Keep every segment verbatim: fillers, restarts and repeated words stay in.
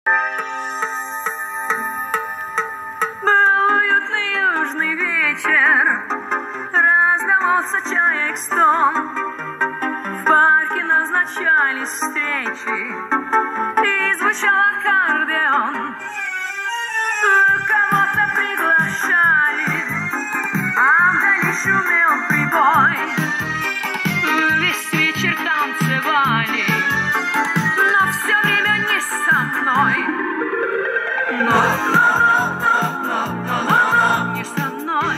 Был уютный южный вечер, раздавался чаек стон. В парке назначались встречи, и звучал аккордеон. Кого-то приглашали, а вдали шумел прибой. Весь вечер танцевали, но все время не со мной. Но, но, но, но, но, но, не со мной.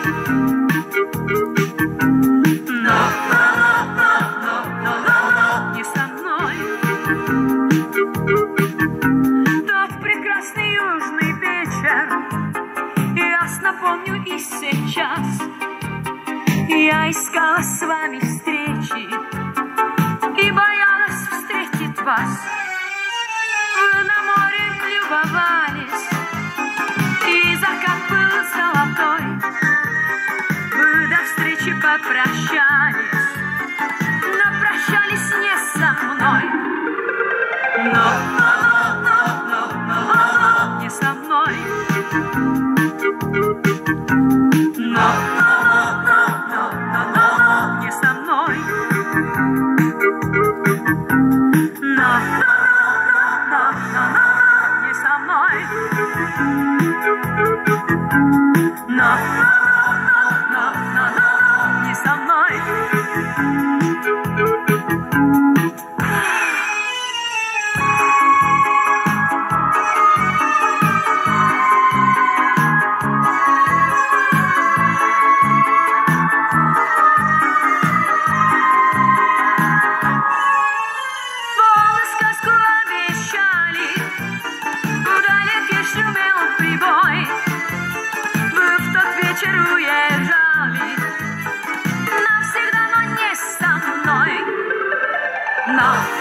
Но, но, но, но, но, но, не со мной. Тот прекрасный южный вечер ясно помню и сейчас. Я искала с вами встречи и боялась встретить вас. Вы на море любовались, и закат был золотой. Вы до встречи попрощались, но прощались не со мной. Но, но, но, но, но, но, не со мной. Но, но, но, но, но, не со мной. Но, но, но, но, не со мной. Но, но, но, но, не со мной. Уезжали навсегда, но не со мной. Но